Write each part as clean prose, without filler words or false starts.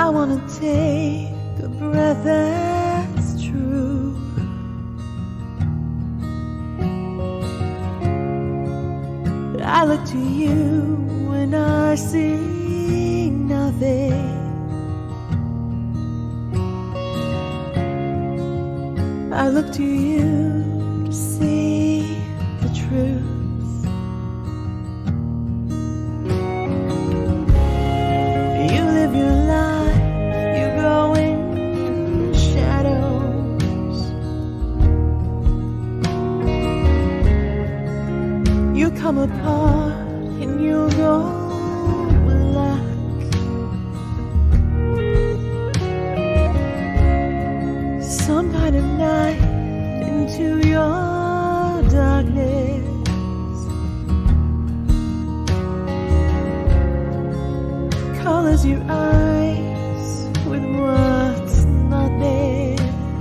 I wanna take a breath that's true. But I look to you when I see nothing. I look to you to see the truth. You live your life, you go in shadows. You come apart and you go black. Some kind of night into your darkness. Colors your eyes with what's not there.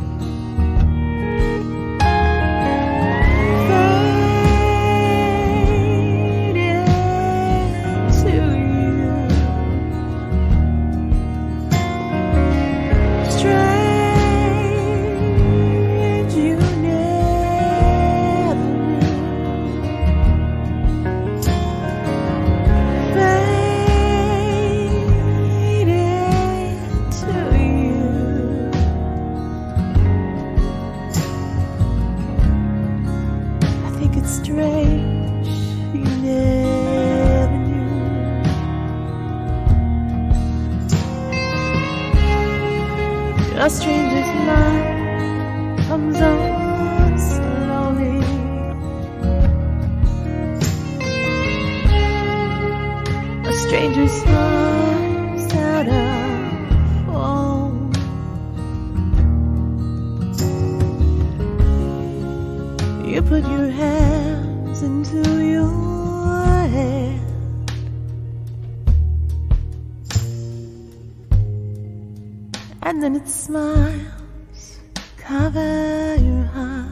Fade into you. Strange you never knew. Fade into you. I think it's strange you never knew. A stranger's light comes on slowly. A stranger's heart's out of foam. You put your hands into your hair. And then it smiles, cover your heart.